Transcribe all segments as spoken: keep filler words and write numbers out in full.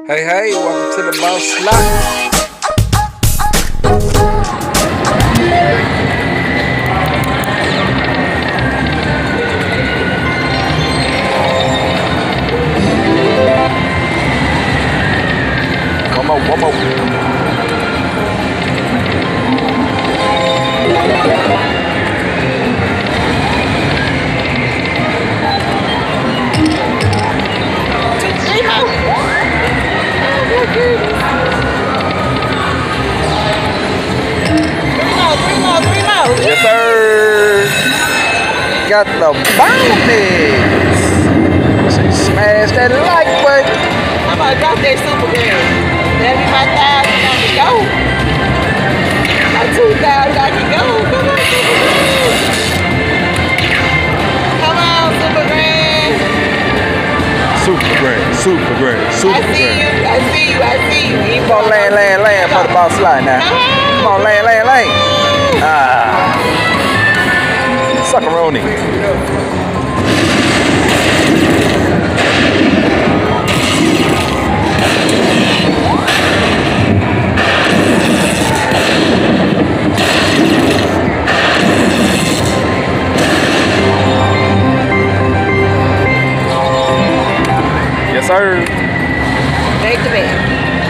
Hey, hey, welcome to the Boss Slot. One more, one more. Yes, sir. Got the bonus. Smash that like button. I'm gonna drop that super girl. That'll be my thousand. I can go. My two thousand. I can go. Come on, super grand. Come on, super grand. Super grand. Super grand. Super I see grand. you. I see you. I see you. you Come on, land, land, land for the Boss Slot now. Come on, land, land, land. Ah. Suckeroni. Yes, sir. Take the bag.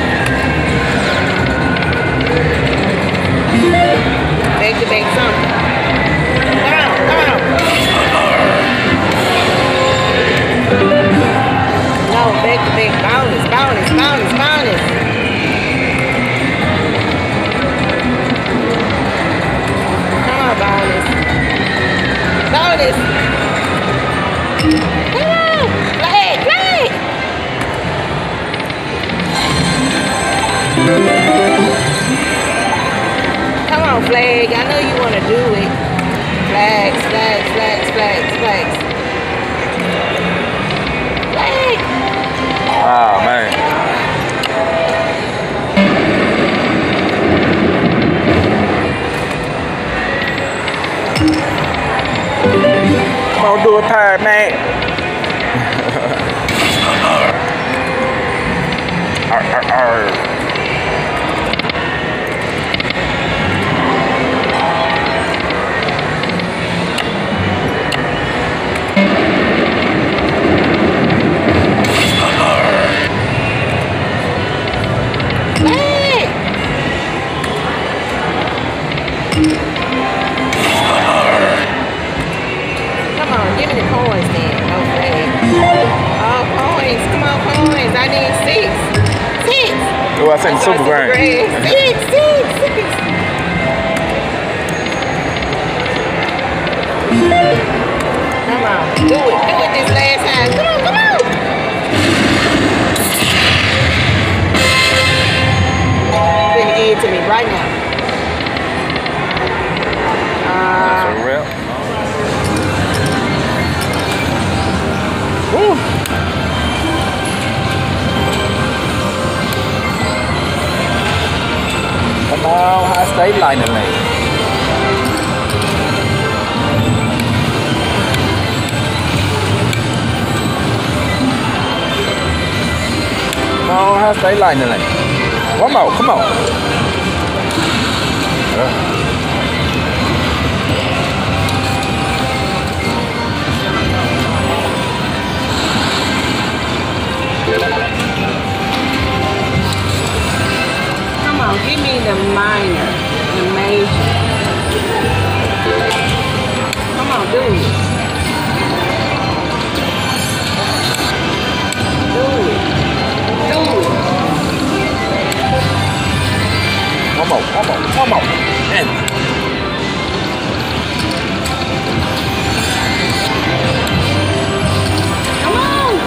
Take the bag something. Come on, come on. No, back to back. Bonus, bonus, bonus, bonus. Come on, bonus. Bonus. Come on. Play, play. Come on, flag. I know you want to do it. Flags, flags, flags, flags, flags. Flag. Oh, man. Come on, do it, pirate, man. Arr, arr, arr. Come on, give me the coins then. Okay. Oh, coins. Come on, coins. I need six. Six. Oh, I said super grand. Six, six, six. Come on. Do it. Do it this last time. Come on, come on. Then give it to me right now. Uh, For real. Woo. Come on, high state lightning lane. Come on, high state lightning lane. One more, come on. Yeah. Come on, give me the minor, the major. Come on, do it. Do it. Do it. One more, one more, one more. And Come on.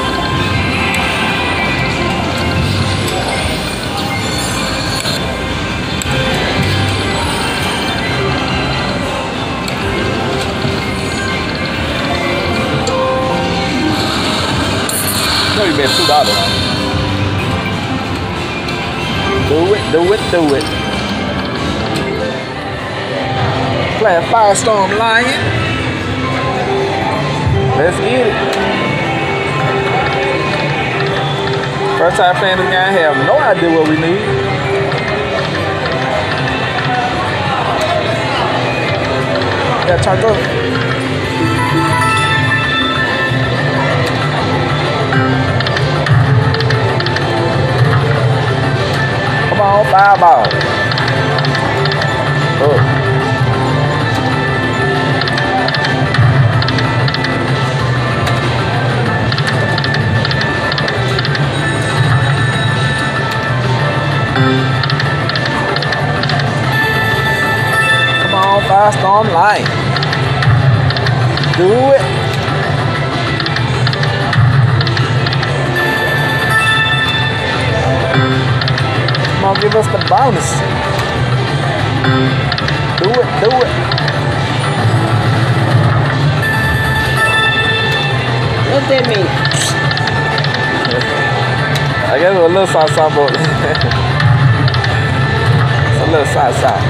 no, you bet two dollars. Do it, do it, do it. Playing Firestorm Lion. Let's get it. First time playing this game, I have no idea what we need. Yeah, try to. Come on, foul ball. Oh. Firestorm line. Do it. Come on, give us the bonus. Do it, do it. What that mean? I guess it's a little side side, but it's a little side side.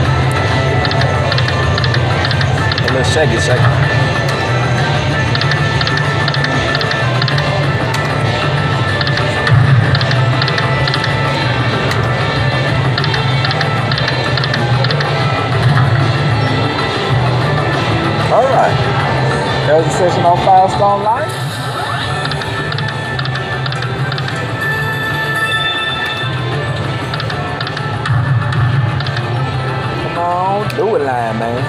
A little shaky, shaky. All right. There's a session on Firestorm Line. Come on, do it, line, man.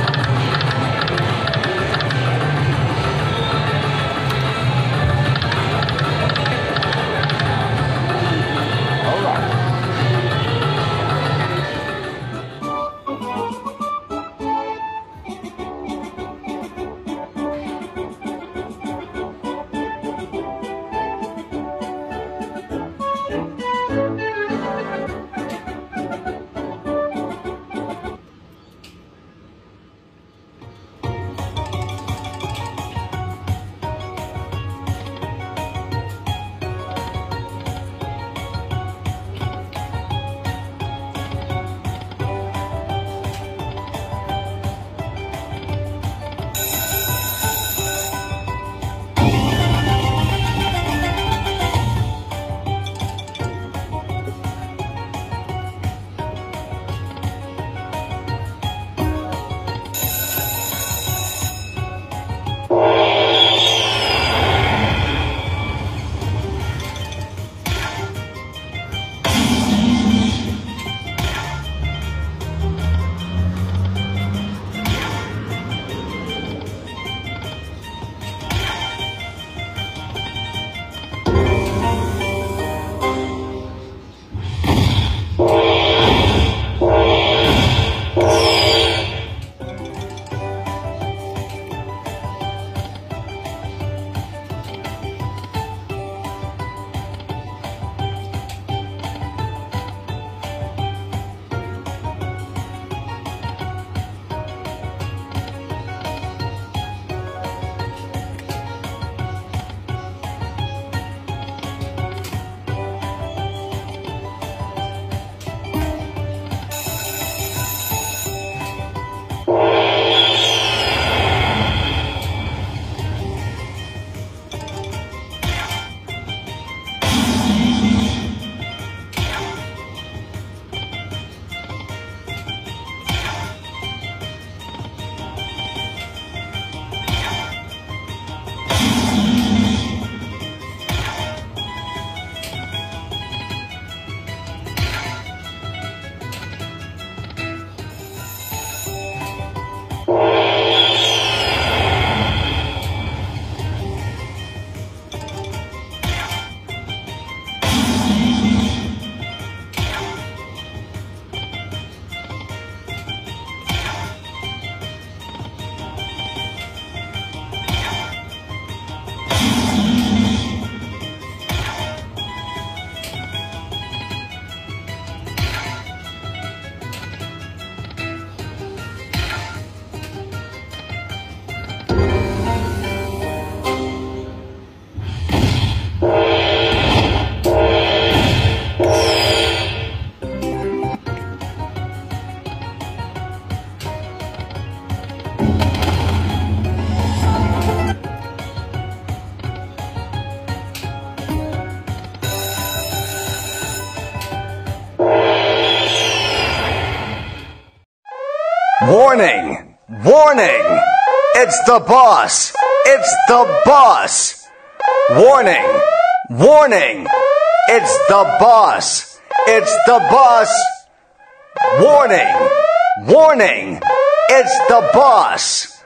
Warning! Warning! It's the boss! It's the boss! Warning! Warning! It's the boss! It's the boss! Warning! Warning! It's the boss!